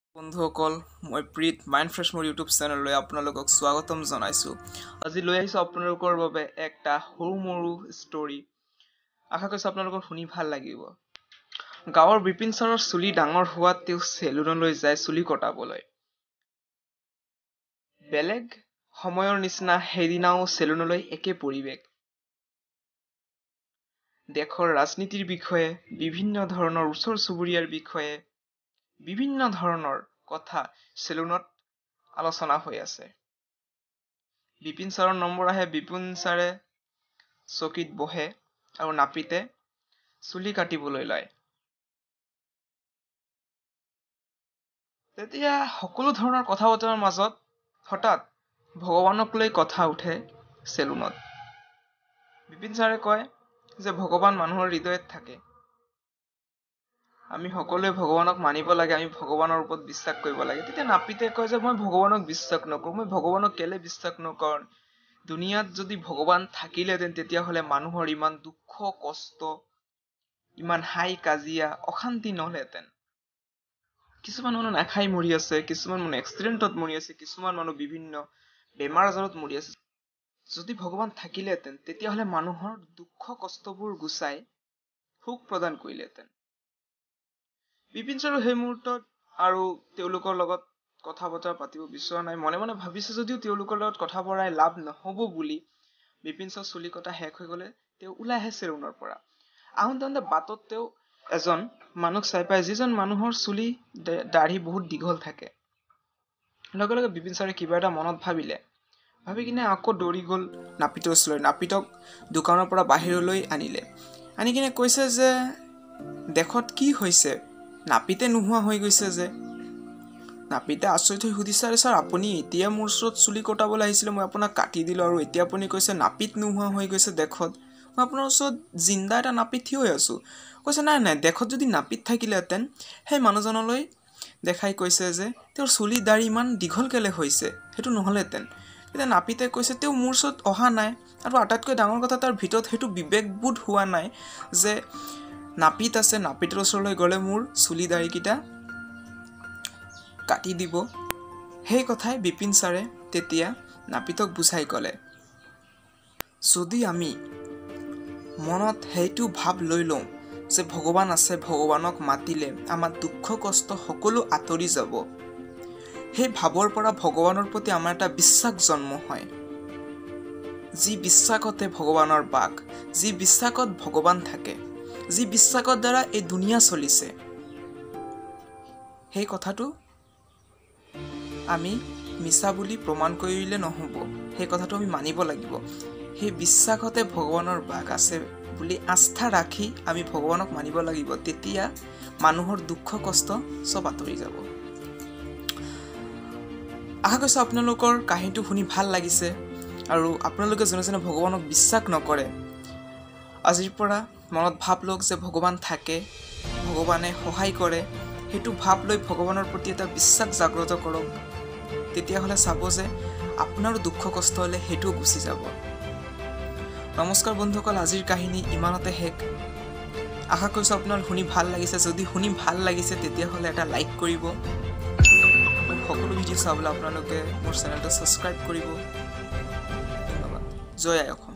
বন্ধুসকল মই প্ৰিট মাইণ্ড ফ্ৰেছ মোৰ ইউটিউব চেনেললৈ আপোনালোকক স্বাগতম জনাইছোঁ। আজি লৈ আহিছোঁ আপোনালোকৰ বাবে একটা সৰু মৰু ষ্টৰী। আশা কৰিছোঁ আপোনালোকৰ শুনি ভাল লাগিব। গাঁৱৰ বিপিন ছাৰৰ চুলি ডাঙৰ হোৱাত তেওঁ চেলুনলৈ যায় চুলি কটাবলৈ। বেলেগ সময়ৰ নিচিনা সেইদিনাও চেলুনলৈ একে পৰিৱেশ। দেশৰ ৰাজনীতিৰ বিষয়ে, বিভিন্ন ধৰণৰ ওচৰ চুবুৰীয়াৰ বিষয়ে, বিভিন্ন ধৰণৰ কথা চেলুনত আলোচনা হৈ আছে। বিপিন ছাৰৰ নম্বৰ আহে, বিপিন ছাৰে চকীত বহে আৰু নাপিতে চুলি কাটিবলৈ লয়। তেতিয়া সকলো ধৰণৰ কথা বতৰাৰ মাজত হঠাৎ ভগৱানক লৈ কথা উঠে চেলুনত। বিপিন ছাৰে কয় যে ভগৱান মানুহৰ হৃদয়ত থাকে। আমি সকলোৱে ভগৱানক মানিব লাগে, আমি ভগৱানৰ ওপৰত বিশ্বাস কৰিব লাগে। তেতিয়া নাপিতে কয় যে মই ভগৱানক বিশ্বাস নকৰোঁ। মই ভগৱানক কেলে বিশ্বাস নকৰোঁ? দুনিয়াত যদি ভগৱান থাকিলেহেঁতেন তেতিয়াহ'লে মানুহৰ ইমান দুখ কষ্ট, ইমান হাই কাজিয়া, অশান্তি নহ'লহেঁতেন। কিছুমান মানুহ নাখাই মৰি আছে, কিছুমান মানুহ এক্সিডেণ্টত মৰি আছে, কিছুমান মানুহ বিভিন্ন বেমাৰ আজাৰত মৰি আছে। যদি ভগৱান থাকিলেহেঁতেন তেতিয়াহ'লে মানুহৰ দুখ কষ্টবোৰ গুচাই সুখ প্ৰদান কৰিলেহেঁতেন। বিপিন ছাৰো সেই মুহূৰ্তত আৰু তেওঁলোকৰ লগত কথা বতৰা পাতিব বিচৰা নাই। মনে মনে ভাবিছে যদিও তেওঁলোকৰ লগত কথা বতৰাই লাভ নহ'ব বুলি বিপিন ছাৰ চুলি কটা শেষ হৈ গ'লে তেওঁ ওলাই আহে চেলুনৰ পৰা। আহোঁতে বাটত তেওঁ এজন মানুহক চাই পায়, যিজন মানুহৰ চুলি দাঢ়ি বহুত দীঘল থাকে। লগে লগে বিপিন ছাৰে কিবা এটা মনত ভাবি কিনে আকৌ দৌৰি গ'ল নাপিতৰ ওচৰলৈ। নাপিতক দোকানৰ পৰা বাহিৰলৈ আনিলে। আনি কিনে কৈছে যে দেশত কি হৈছে? নাপিতে নোহোৱা হৈ গৈছে যে। নাপিতে আচৰিত হৈ সুধিছে, ছাৰ আপুনি এতিয়া মোৰ ওচৰত চুলি কটাবলৈ আহিছিলে, মই আপোনাক কাটি দিলোঁ আৰু এতিয়া আপুনি কৈছে নাপিত নোহোৱা হৈ গৈছে দেশত। মই আপোনাৰ ওচৰত জিন্দা এটা নাপিত থিয় হৈ আছোঁ। কৈছে নাই দেশত যদি নাপিত থাকিলেহেঁতেন সেই মানুহজনলৈ দেখাই কৈছে যে তেওঁৰ চুলি দাঢ়ি ইমান দীঘল কেলে হৈছে, সেইটো নহ'লহেঁতেন। তেতিয়া নাপিতে কৈছে তেওঁ মোৰ ওচৰত অহা নাই, আৰু আটাইতকৈ ডাঙৰ কথা তাৰ ভিতৰত সেইটো বিবেকবোধ হোৱা নাই যে নাপিত আছে, নাপিতৰ ওচৰলৈ গ'লে মোৰ চুলি দাঢ়িকেইটা কাটি দিব। সেই কথাই বিপিন ছাৰে তেতিয়া নাপিতক বুজাই ক'লে, যদি আমি মনত সেইটো ভাৱ লৈ লওঁ যে ভগৱান আছে, ভগৱানক মাতিলে আমাৰ দুখ কষ্ট সকলো আঁতৰি যাব, সেই ভাৱৰ পৰা ভগৱানৰ প্ৰতি আমাৰ এটা বিশ্বাস জন্ম হয়। যি বিশ্বাসতে ভগৱানৰ বাস, যি বিশ্বাসত ভগৱান থাকে, যি বিশ্বাসৰ দ্বাৰা এই দুনিয়া চলিছে, সেই কথাটো আমি মিছা বুলি প্ৰমাণ কৰিলে নহ'ব। সেই কথাটো আমি মানিব লাগিব। সেই বিশ্বাসতে ভগৱানৰ বাস আছে বুলি আস্থা ৰাখি আমি ভগৱানক মানিব লাগিব। তেতিয়া মানুহৰ দুখ কষ্ট চব আঁতৰি যাব। আশা কৰিছোঁ আপোনালোকৰ কাহিনীটো শুনি ভাল লাগিছে, আৰু আপোনালোকে যোনে ভগৱানক বিশ্বাস নকৰে আজিৰ পৰা মনত ভাৱ লওক যে ভগৱান থাকে, ভগৱানে সহায় কৰে। সেইটো ভাৱ লৈ ভগৱানৰ প্ৰতি এটা বিশ্বাস জাগ্ৰত কৰক। তেতিয়াহ'লে চাব যে আপোনাৰো দুখ কষ্ট হ'লে সেইটোও গুচি যাব। নমস্কাৰ বন্ধুসকল, আজিৰ কাহিনী ইমানতে শেষ। আশা কৰিছোঁ আপোনাৰ শুনি ভাল লাগিছে। যদি শুনি ভাল লাগিছে তেতিয়াহ'লে এটা লাইক কৰিব। সকলো ভিডিঅ' চাবলৈ আপোনালোকে মোৰ চেনেলটো ছাবস্ক্ৰাইব কৰিব। ধন্যবাদ। জয় আই অসম।